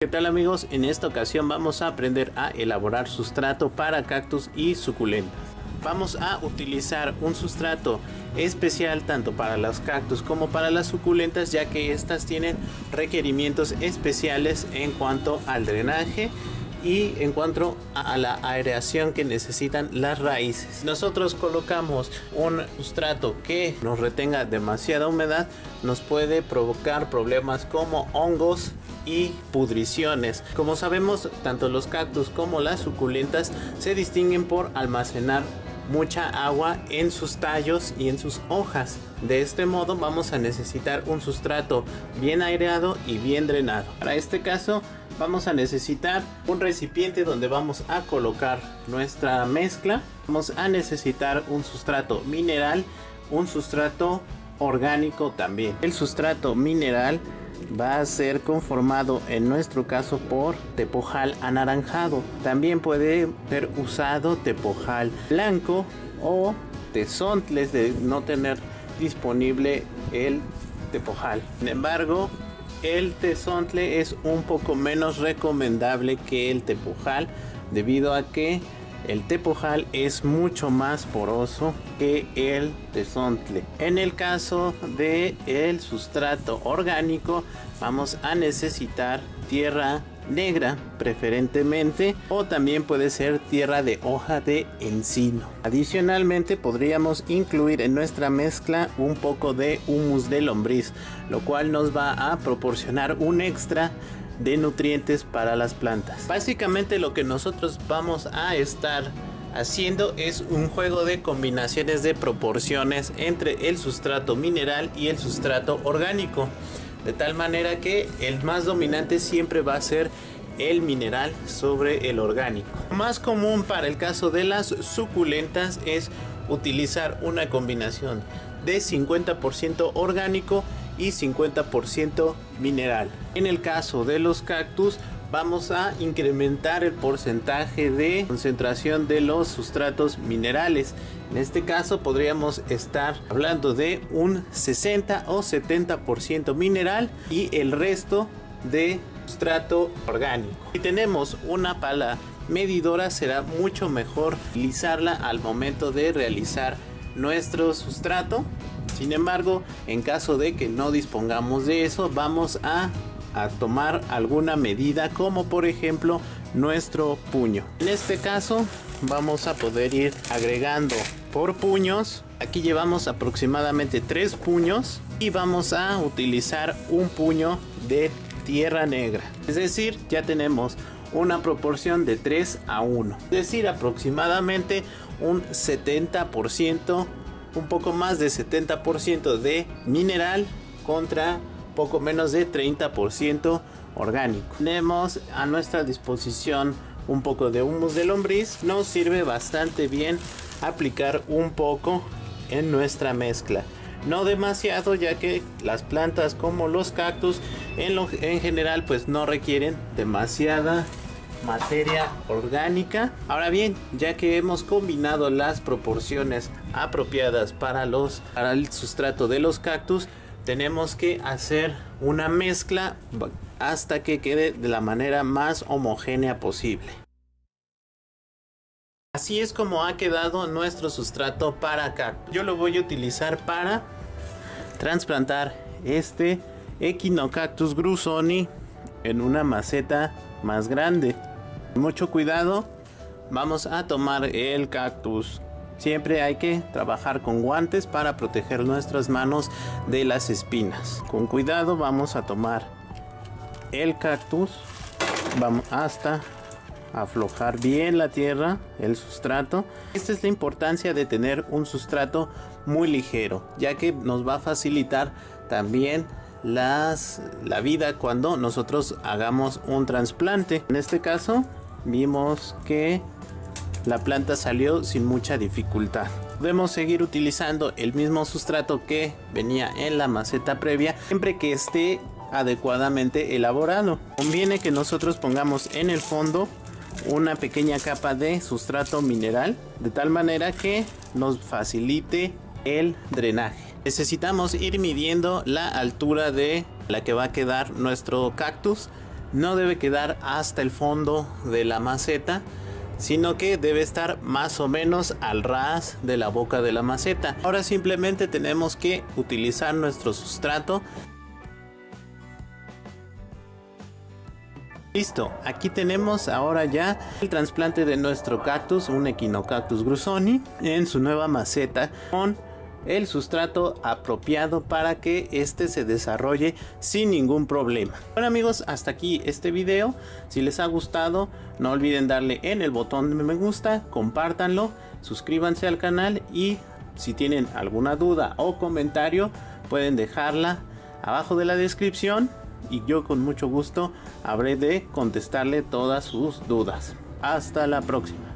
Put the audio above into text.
¿Qué tal amigos? En esta ocasión vamos a aprender a elaborar sustrato para cactus y suculentas. Vamos a utilizar un sustrato especial tanto para los cactus como para las suculentas, ya que estas tienen requerimientos especiales en cuanto al drenaje y en cuanto a la aireación que necesitan las raíces. Nosotros colocamos un sustrato que nos retenga demasiada humedad, nos puede provocar problemas como hongos y pudriciones. Como sabemos, tanto los cactus como las suculentas se distinguen por almacenar mucha agua en sus tallos y en sus hojas. De este modo vamos a necesitar un sustrato bien aireado y bien drenado. Para este caso vamos a necesitar un recipiente donde vamos a colocar nuestra mezcla. Vamos a necesitar un sustrato mineral, un sustrato orgánico también. El sustrato mineral va a ser conformado en nuestro caso por tepojal anaranjado. También puede ser usado tepojal blanco o tezontles de no tener disponible el tepojal. Sin embargo, el tezontle es un poco menos recomendable que el tepojal, debido a que el tepojal es mucho más poroso que el tezontle. En el caso de el sustrato orgánico vamos a necesitar tierra negra preferentemente, o también puede ser tierra de hoja de encino. Adicionalmente podríamos incluir en nuestra mezcla un poco de humus de lombriz, lo cual nos va a proporcionar un extra de nutrientes para las plantas. Básicamente lo que nosotros vamos a estar haciendo es un juego de combinaciones de proporciones entre el sustrato mineral y el sustrato orgánico, de tal manera que el más dominante siempre va a ser el mineral sobre el orgánico. Lo más común para el caso de las suculentas es utilizar una combinación de 50% orgánico y 50% mineral. En el caso de los cactus vamos a incrementar el porcentaje de concentración de los sustratos minerales. En este caso podríamos estar hablando de un 60 o 70% mineral y el resto de sustrato orgánico. Si tenemos una pala medidora, será mucho mejor utilizarla al momento de realizar nuestro sustrato. Sin embargo, en caso de que no dispongamos de eso, vamos a tomar alguna medida, como por ejemplo nuestro puño. En este caso vamos a poder ir agregando por puños. Aquí llevamos aproximadamente 3 puños y vamos a utilizar un puño de tierra negra, es decir, ya tenemos una proporción de 3 a 1, es decir, aproximadamente un 70%, un poco más de 70% de mineral contra poco menos de 30% orgánico. Tenemos a nuestra disposición un poco de humus de lombriz. Nos sirve bastante bien aplicar un poco en nuestra mezcla, no demasiado, ya que las plantas como los cactus en general pues no requieren demasiada materia orgánica. Ahora bien, ya que hemos combinado las proporciones apropiadas para el sustrato de los cactus, tenemos que hacer una mezcla hasta que quede de la manera más homogénea posible. Así es como ha quedado nuestro sustrato para cactus. Yo lo voy a utilizar para trasplantar este Echinocactus grusoni en una maceta más grande. Mucho cuidado, vamos a tomar el cactus. Siempre hay que trabajar con guantes para proteger nuestras manos de las espinas. Con cuidado vamos a tomar el cactus. Vamos hasta aflojar bien la tierra, el sustrato. Esta es la importancia de tener un sustrato muy ligero, ya que nos va a facilitar también la vida cuando nosotros hagamos un trasplante. En este caso vimos que la planta salió sin mucha dificultad. Podemos seguir utilizando el mismo sustrato que venía en la maceta previa, siempre que esté adecuadamente elaborado. Conviene que nosotros pongamos en el fondo una pequeña capa de sustrato mineral, de tal manera que nos facilite el drenaje. Necesitamos ir midiendo la altura de la que va a quedar nuestro cactus. no debe quedar hasta el fondo de la maceta, sino que debe estar más o menos al ras de la boca de la maceta. Ahora simplemente tenemos que utilizar nuestro sustrato. Listo, aquí tenemos ahora ya el trasplante de nuestro cactus, un Echinocactus grusoni, en su nueva maceta con el sustrato apropiado para que este se desarrolle sin ningún problema. Bueno amigos, hasta aquí este video. Si les ha gustado, no olviden darle en el botón de me gusta, compártanlo, suscríbanse al canal y si tienen alguna duda o comentario pueden dejarla abajo de la descripción y yo con mucho gusto habré de contestarle todas sus dudas. Hasta la próxima.